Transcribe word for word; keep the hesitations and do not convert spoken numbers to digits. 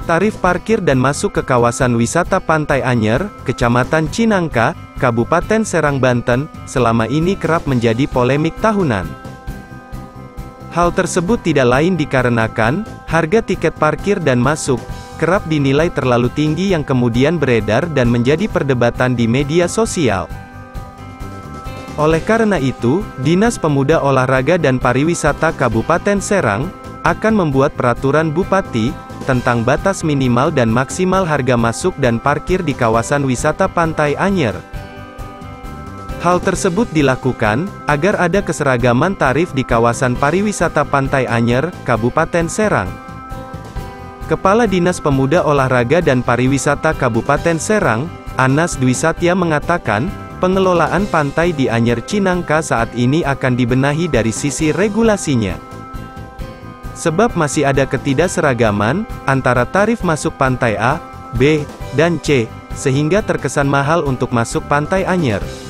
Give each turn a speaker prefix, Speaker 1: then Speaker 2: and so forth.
Speaker 1: Tarif parkir dan masuk ke kawasan wisata Pantai Anyer, Kecamatan Cinangka, Kabupaten Serang Banten, selama ini kerap menjadi polemik tahunan. Hal tersebut tidak lain dikarenakan, harga tiket parkir dan masuk, kerap dinilai terlalu tinggi yang kemudian beredar dan menjadi perdebatan di media sosial. Oleh karena itu, Dinas Pemuda Olahraga dan Pariwisata Kabupaten Serang, akan membuat peraturan Bupati, tentang batas minimal dan maksimal harga masuk dan parkir di kawasan wisata Pantai Anyer. Hal tersebut dilakukan, agar ada keseragaman tarif di kawasan pariwisata Pantai Anyer, Kabupaten Serang. Kepala Dinas Pemuda Olahraga dan Pariwisata Kabupaten Serang, Anas Dwi Satya mengatakan, pengelolaan pantai di Anyer Cinangka saat ini akan dibenahi dari sisi regulasinya. Sebab masih ada ketidakseragaman, antara tarif masuk pantai A, B, dan C, sehingga terkesan mahal untuk masuk Pantai Anyer.